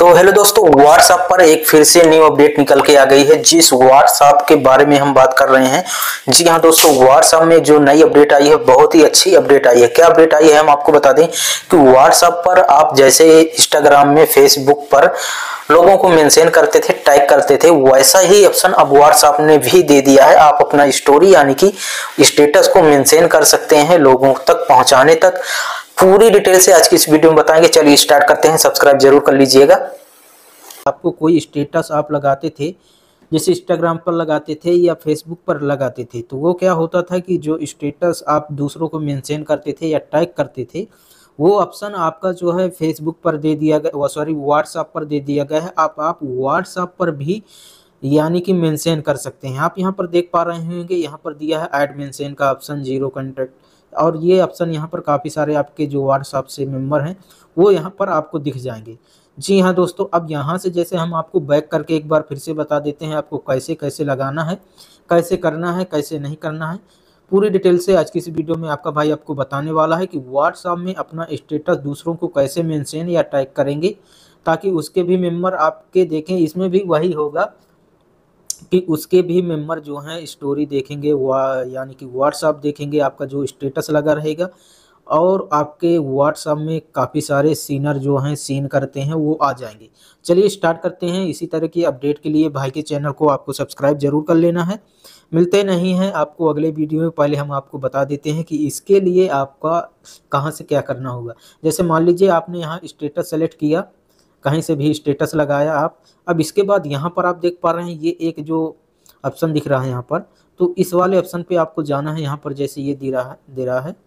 तो हेलो दोस्तों, व्हाट्सएप पर एक फिर से न्यू अपडेट निकल के आ गई है। जिस व्हाट्सएप के बारे में हम बात कर रहे हैं, जी हाँ दोस्तों, व्हाट्सएप में जो नई अपडेट आई है बहुत ही अच्छी अपडेट आई है। क्या अपडेट आई है हम आपको बता दें कि व्हाट्सएप पर आप जैसे इंस्टाग्राम में, फेसबुक पर लोगों को मेंशन करते थे, टैग करते थे, वैसा ही ऑप्शन अब व्हाट्सएप ने भी दे दिया है। आप अपना स्टोरी यानी कि स्टेटस को मेंशन कर सकते हैं लोगों तक पहुंचाने तक। पूरी डिटेल से आज की इस वीडियो में बताएंगे। चलिए स्टार्ट करते हैं। सब्सक्राइब जरूर कर लीजिएगा। आपको कोई स्टेटस आप लगाते थे, जैसे इंस्टाग्राम पर लगाते थे या फेसबुक पर लगाते थे, तो वो क्या होता था कि जो स्टेटस आप दूसरों को मेंशन करते थे या टैग करते थे, वो ऑप्शन आपका जो है फेसबुक पर दे दिया गया, सॉरी व्हाट्सएप पर दे दिया गया है। आप व्हाट्सएप पर भी यानी कि मेंशन कर सकते हैं। आप यहाँ पर देख पा रहे होंगे, यहाँ पर दिया है ऐड मेंशन का ऑप्शन, जीरो कॉन्टैक्ट, और ये ऑप्शन यहाँ पर काफ़ी सारे आपके जो व्हाट्सएप से मेंबर हैं वो यहाँ पर आपको दिख जाएंगे। जी हाँ दोस्तों, अब यहाँ से जैसे हम आपको बैक करके एक बार फिर से बता देते हैं आपको कैसे कैसे लगाना है, कैसे करना है, कैसे नहीं करना है। पूरी डिटेल से आज की इस वीडियो में आपका भाई आपको बताने वाला है कि व्हाट्सएप में अपना स्टेटस दूसरों को कैसे मेंशन या टैग करेंगे ताकि उसके भी मेंबर आपके देखें। इसमें भी वही होगा कि उसके भी मेंबर जो हैं स्टोरी देखेंगे, यानी कि व्हाट्सएप देखेंगे, आपका जो स्टेटस लगा रहेगा, और आपके व्हाट्सएप में काफ़ी सारे सीनर जो हैं सीन करते हैं वो आ जाएंगे। चलिए स्टार्ट करते हैं। इसी तरह की अपडेट के लिए भाई के चैनल को आपको सब्सक्राइब जरूर कर लेना है। मिलते नहीं हैं आपको अगले वीडियो में। पहले हम आपको बता देते हैं कि इसके लिए आपका कहाँ से क्या करना होगा। जैसे मान लीजिए आपने यहाँ स्टेटस सेलेक्ट किया, कहीं से भी स्टेटस लगाया आप। अब इसके बाद यहाँ पर आप देख पा रहे हैं ये एक जो ऑप्शन दिख रहा है यहाँ पर, तो इस वाले ऑप्शन पे आपको जाना है। यहाँ पर जैसे ये दे रहा है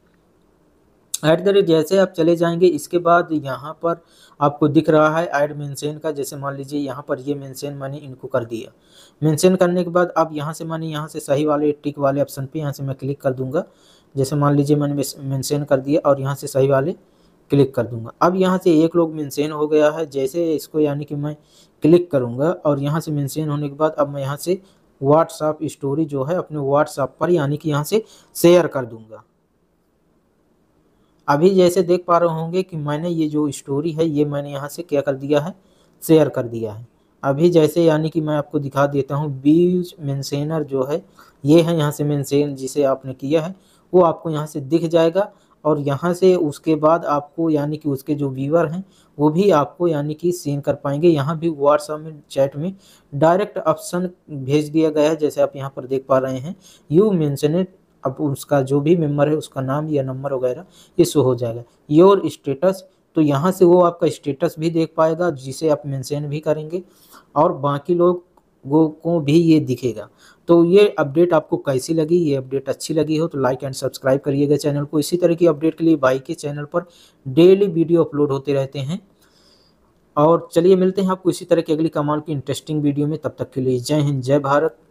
@ जैसे आप चले जाएंगे, इसके बाद यहाँ पर आपको दिख रहा है ऐड मेंशन का। जैसे मान लीजिए यहाँ पर ये मेंशन मैंने इनको कर दिया। मेंशन करने के बाद अब यहाँ से मैंने यहाँ से सही वाले टिक वाले ऑप्शन पे यहाँ से मैं क्लिक कर दूंगा। जैसे मान लीजिए मैंने मेंशन कर दिया और यहाँ से सही वाले क्लिक कर दूंगा। अब यहाँ से एक लोग मेंशन हो गया है। जैसे इसको यानी कि मैं क्लिक करूँगा और यहाँ से मेंशन होने के बाद अब मैं यहाँ से व्हाट्सएप स्टोरी जो है अपने व्हाट्सएप पर यानी कि यहाँ से शेयर कर दूंगा। अभी जैसे देख पा रहे होंगे कि मैंने ये जो स्टोरी है ये मैंने यहाँ से क्या कर दिया है, शेयर कर दिया है। अभी जैसे यानी कि मैं आपको दिखा देता हूँ, बीच मेंशनर जो है ये है, यहाँ से मेंशन जिसे आपने किया है वो आपको यहाँ से दिख जाएगा। और यहाँ से उसके बाद आपको यानी कि उसके जो व्यूअर हैं वो भी आपको यानी कि सीन कर पाएंगे। यहाँ भी व्हाट्सएप में चैट में डायरेक्ट ऑप्शन भेज दिया गया है। जैसे आप यहाँ पर देख पा रहे हैं, यू मेंशन, अब उसका जो भी मेंबर है उसका नाम या नंबर वगैरह ये शो हो जाएगा। योर स्टेटस, तो यहाँ से वो आपका स्टेटस भी देख पाएगा जिसे आप मेंशन भी करेंगे, और बाकी लोगों को भी ये दिखेगा। तो ये अपडेट आपको कैसी लगी? ये अपडेट अच्छी लगी हो तो लाइक एंड सब्सक्राइब करिएगा चैनल को। इसी तरह की अपडेट के लिए भाई के चैनल पर डेली वीडियो अपलोड होते रहते हैं। और चलिए मिलते हैं आपको इसी तरह की अगली कमाल की इंटरेस्टिंग वीडियो में। तब तक के लिए जय हिंद, जय भारत।